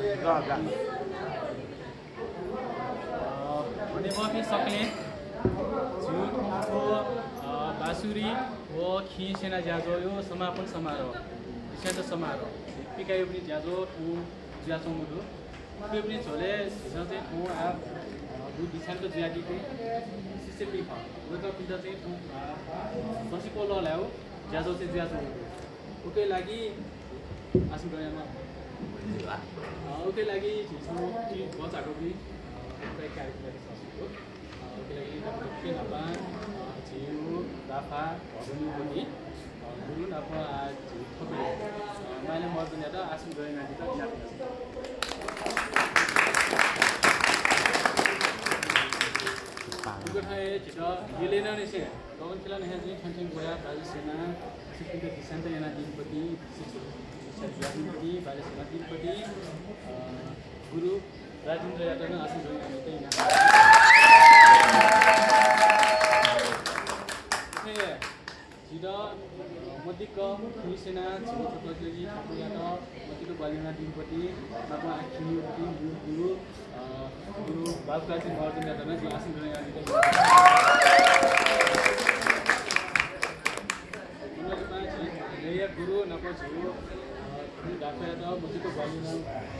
भने मफी सक्ने झुटको बाँसुरी हो खी सेना ज्याजो यो समापन समारोह विशेष समारोह पिकायो पनि ज्याजो ठुँ ज्याचो मुडु त्यो पनि झोले हिजो चाहिँ ठुँ आप दिशानको ज्यादीको शिष्य पिख हो त पिता चाहिँ ठुँ बसीको ल ल्यायो ज्याजो चाहिँ ज्याचो उकै लागि आसु गएमा उकै लागि झिसो बचाएको पनि कार्यक्रम सकियो उकै लागि के नपा झिउ राफा भगनी पनि गुरु नपा मैले मर्दैन त आसु गएमा त छिटो गिलेन नै छ गगन खेला नहीं जी ठंठे गोया बाजी सेना सिक्किम के दिशांत याना दिनपति दिनपति बाजी सेना दिनपति गुरु राजेंद्र यादव ने आसन जोइन हामी चाहिँ यहाँ जिरा मध्यको खी सेना छिटोजी यादव मध्यको बालीना दिनपति नपा खिनीपति गुरु गुरु बाबुकाजी मर्दन यादव ने आसन जोइन हामी चाहिँ गुरु नपो झिउ डाक्टर मध्यको बालीना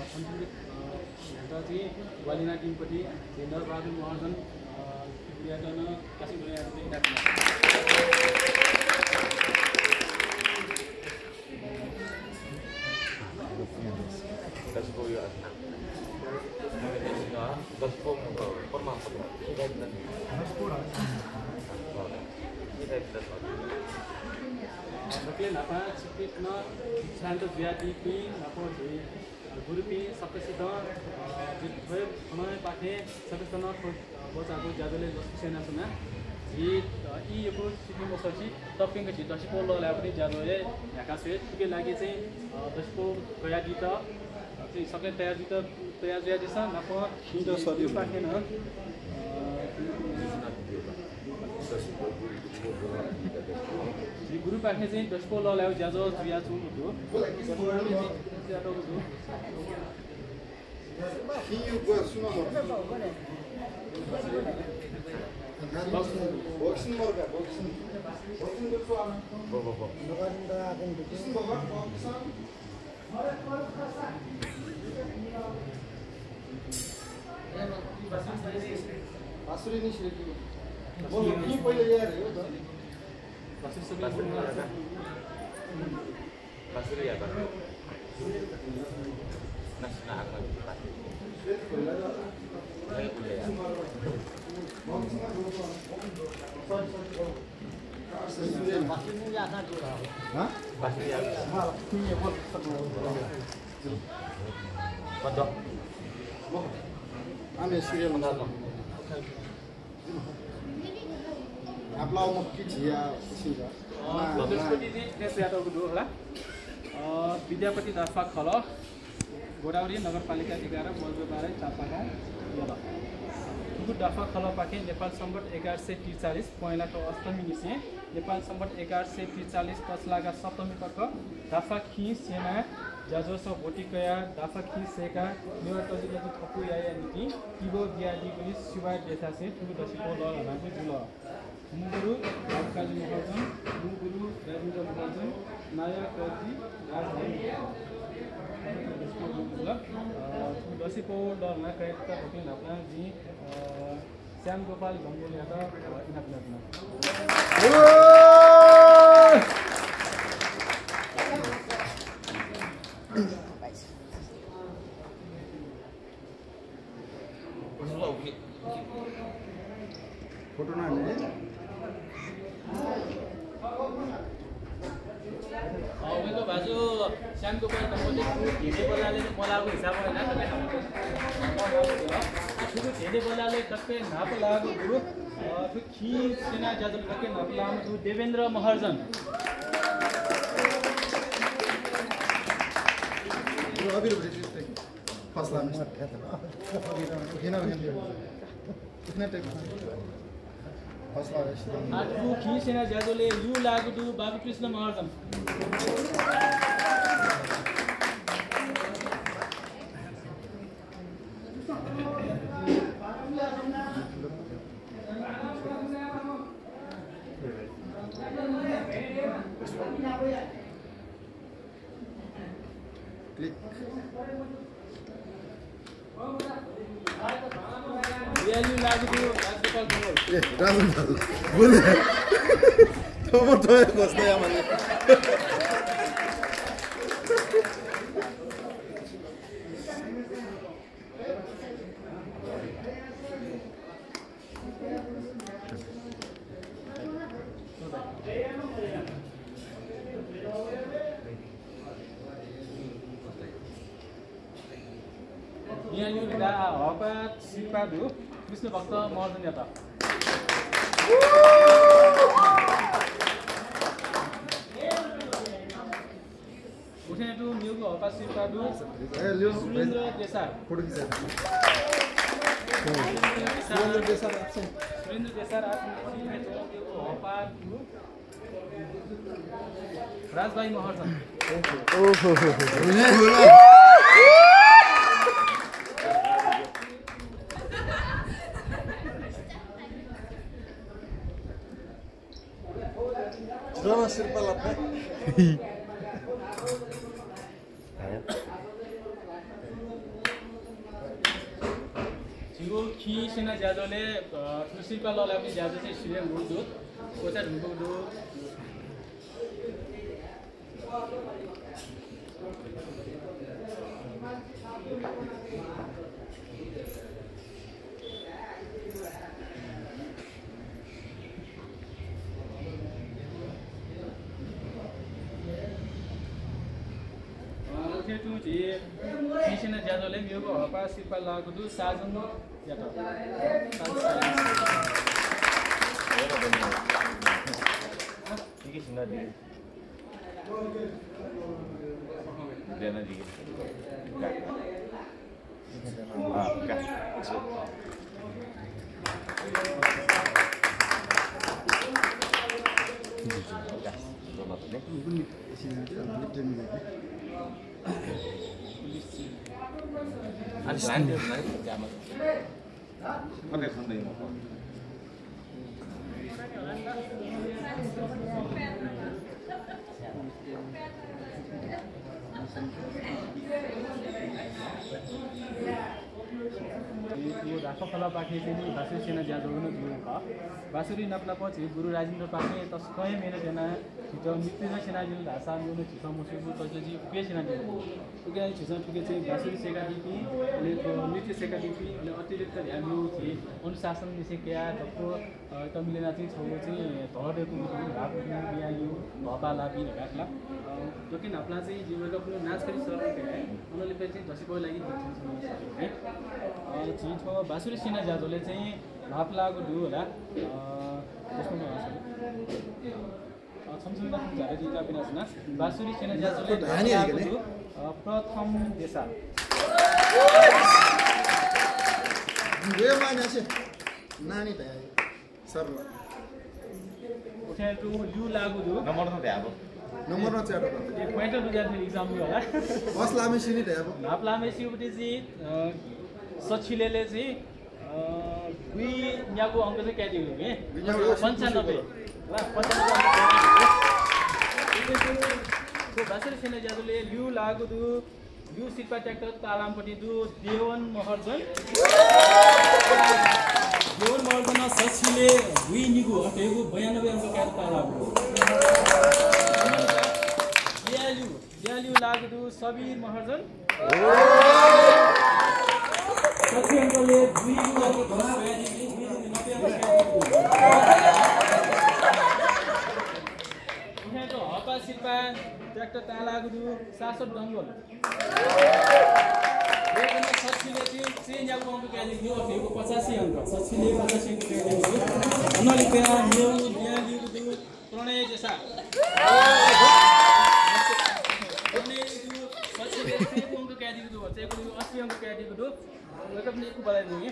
चाहिँ बालीना टिमपट्टि जेन्द्र Bahadur Maharjan Yadav Kashi Oke, napa sedikit no sangat jadi pi, napa di guru pi sampai sudah jadi kemarin pakai sampai sudah bos aku jadulnya sena sena. Jadi ini aku sedikit masuk sih, tapi enggak jadi dasi polo lah aku ni jadulnya ya kasih. Tapi lagi sih dasi polo kayak kita, jadi sampai tayar jadi sana, napa ini sudah pakai no. Di guru pakai sih dasi polo lah jazo dia tu tu. Boxing morga, boxing. Boxing tu apa? Pasuri ni sih. Boleh ni boleh ya, ya tu. Pasuri ya, pasuri. Nasna akan pasuri. Saya boleh ya. Pasuri ni apa tu? Hah? Pasuri ya. Ni apa tu? Betul. Ame serial mana? आपला मुख्य जिया सिंगा विद्यापति जी नेस यादवको दो होला विद्यापति दाफा खल गोदावरी नगरपालिका 11 मजदुरबारे चापागाउँ यला गुरु दाफा खल पाके नेपाल सम्बत 1143 पहिलाको अष्टमी निसे नेपाल सम्बत 1143 पछिल्लाका सप्तमी तक दाफा खी सेना जाजोस भोटिकया दाफा खी सेका निवाटजिले थपु याया नीति किबो बियादी पनि सुबा देशासे ठुलो दशको ल लागे जुल मुगुरु बाबुकाजी महर्जन मुगुरु राजेन्द्र महर्जन नाया कजी राजधानी दशको ल नाकयता भोटिन अपना जी श्याम गोपाल गंगोल यादव इनापना फोटो ना ले अबको बाजु श्याम गोपाल गंगोलले धेरै बोलाले मलाको हिसाब हैन ठुलो धेरै बोलाले टक्कै नाप लागो गुरु त्यो खी सेना जाजल टक्कै नाप लागो देवेन्द्र महर्जन अभी रुक जाइए फसला में कितना कितना टाइम फसला है आठु खी सेना जाजोले यु लागु बाबुकृष्ण महर्जन बिहाली लाग्यो राजगोपाल मङ्गल ए राजन दाजु बोल्नु त बस्दै आमाले हपात सिपादु विष्णु भक्त महर्जन याता उठेटु न्युको हपात सिपादु सुरेन्द्र देसाई फोटो खिचा सुरेन्द्र देसाई हपात राजभाइ महर्जन ओहो Drama Sirpa Lapne. जिगो खी सेना ज्यादोले सिर्पा ललापी ज्यादो चाहिँ सिरियम गुडु कोचा ढुङ्गो Kisina Jadole, Mugo, Hapa, Sipa Lagudu, Sazan, Yata. राखला पाखे चाहिँ बासुरी सेना ज्यादो हुनु जुन बासुरी नप्लापछि गुरु राजेन्द्र पाखे तस्कै मेरो सेना छिटो मृत्युञ्जय सेना जुन भाषा नुनु छिटो मुसुबु तजजी पे सेना जुन उके छिटो ठुके चाहिँ बासुरी सेका दिपी अनि नृत्य सेका दिपी अनि अतिरिक्त ध्यान दिउ थिए अनुशासन निसेक्या जको त मिलेना चाहिँ छौ चाहिँ धरेको भाग बियायु भपा लापी राखला जकिन आपला चाहिँ जीवनको कुनै नाच गरी सरल है उनीले चाहिँ दशको लागि है चीज हो बासुरी सेना ज्यादोले चाहिँ भाप लागु दु होला त्यसमा छमछमदा झारे जिता पिना सुना बासुरी सेना ज्यादोले प्रथम देशा यो मान्छे नानी त सर उठेटु यु लागु दु नम्बर न भ्याबो नम्बर न च्याटो यो पोइन्ट दुजाले एक्जाम होला बस लामे सिनी भ्याबो भाप लामे सिउटी चाहिँ सचिलेले चाहिँ दुई यहाँको अङ्क चाहिँ क्या दिनु है 95 ल 95 बासुरी सेना ज्यादोले लिउ लागु दु यु सिक्पा ट्र्याक्टर तालामपट्टि दु देवन महर्जन सचिले दुई निगु हटेको 92 अङ्क क्या तालामको ज्यालिउ लागु दु सबीर महर्जन कति अङ्कले दुई उहाँको हपा शिल्पा ट्र्याक्टर तालागुदु शासक डङ्गल सचिले चाहिँ यहाँको अङ्क क्या दियो अफेको 85 अङ्क सचिले 85 अङ्क क्या दियो अनलिका न्यू ल्यालिगुदु प्रणय जेसा प्रणय सचिले 3 अङ्क क्या दियो चाहिँ 80 अङ्क क्या दियो वेलकम ने को बलाई दिए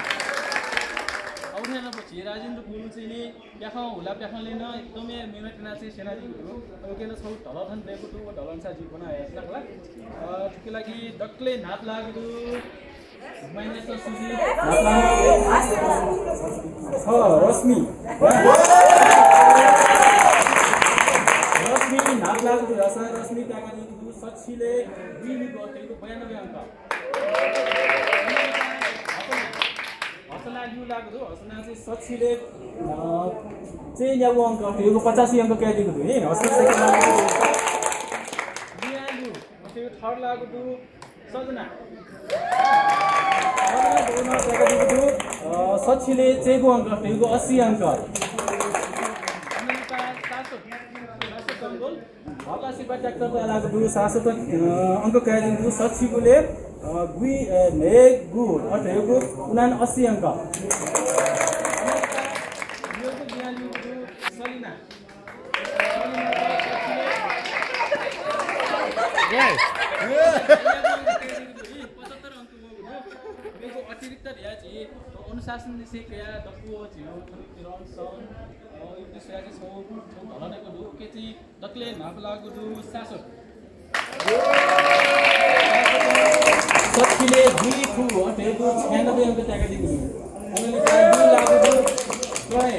आउने न पछि राजेन्द्र गुरु चाहिँ नि प्याखा होला प्याखा लिन एकदमै मेहनतना चाहिँ सेना दिएको अब के न छौ ढलथन दिएको दु ढलनसा जी बनाए नखला त्यसको लागि डक्ले नाप लाग्दु मैने त सुजी रश्मि नाप लागु भाषा रश्मि टाकादेखि सक्षीले 2 गतेको 92 अङ्क हसना लिउ लाग्दो हसना चाहिँ सक्षीले चाहिँ ल्याउ अङ्क त्यो 85 अङ्क क्यादिएको थियो है हसना सेकेन्ड लाग्दो लिउ त्यो थर्ड लाग्दो सजना सक्षीले चेको अङ्क त्यो 80 अङ्क हकासीबाट ट्र्याक्टर लागु शासक अङ्क क्यादिएको सक्षीले गुई ने गु अठेको 79 अङ्क सलिना अतिरिक्त अनुशासन क्रिया दक्कु छिउ रन सन यो स्याजी छौ धलनेको दु के चाहिँ दक्ले नाप लागु दु शासक सक्षीले दुई फु हटेको 96 अङ्क त्यागा दिएको छु उनीले दुई लागु दु प्रय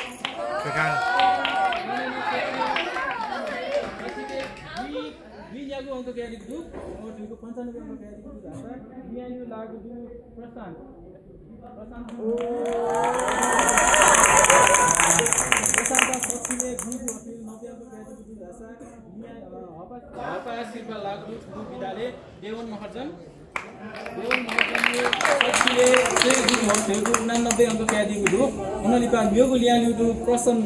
दुई यागु अङ्क क्यारी दु और दुईको 95 अङ्क क्यारी दु भाषा बियालु लागु दु प्रशान्त सक्षीले दुईको 90 अङ्क क्यारी दु भाषा हपा शिल्पा लागु दु विधाले देवन महर्जन सक्षीले चाहिँ दु 89 अङ्क क्यारी दु उनीले पा योगु ल्यालु दु प्रसन्न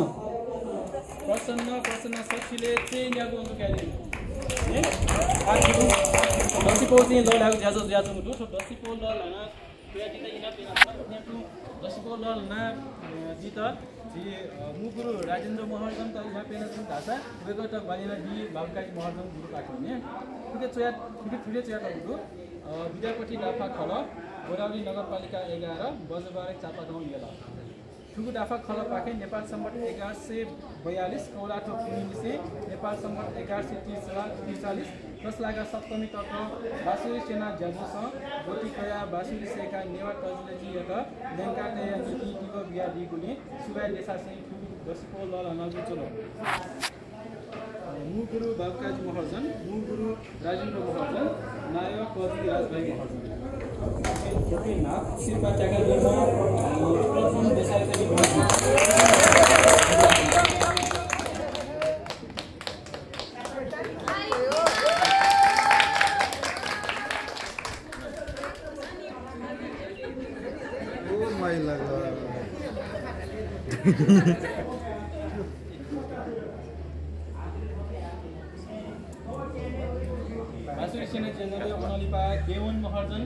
सक्षीले चाहिँ ल्यागु अङ्क क्यारी है आखिर दसिपो चाहिँ ल लागु ज्याजो दु दसिपो ल लाना क्यादिता इना पेना नेटु दसिपो ल लाना जित जी मुगुरु राजेन्द्र महर्जन त इना पेना जुन भाषा वेगो त बालिना बी बाबुकाजी महर्जन गुरु काट्यो नि ठिकै चोया दु विद्यापति डाफा खल गोरावली नगरपालिका 11 बजबारे चापागाउँ येला ठुगु डाफा खल पाखे नेपाल सम्बत 1142 कौलाठो पुनिसे नेपाल सम्बत 1143 10 लागा सप्तमी तत्व बासुरी सेना ज्याजुस गोटी कया बासुरी सेका नेवा तजलेजी यता लेंका तया नीति टिको बिया दिगुनी सुबाई देशा से ठुगु दसिपो ल नगु चलो मुगुरु बाबुकाजी महर्जन मुगुरु राजेन्द्र महर्जन नायक कवि राजभाइ महर्जन ओके ना शिल्पा चाका दिमा प्रथम देशाय तरी ओ माय लगा बासुरी सेना जनरल अनलिपा देवन महर्जन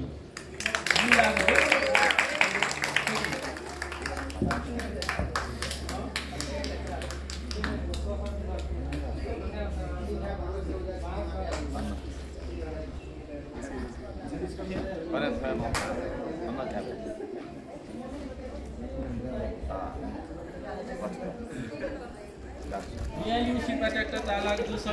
शिल्पा ट्र्याक्टर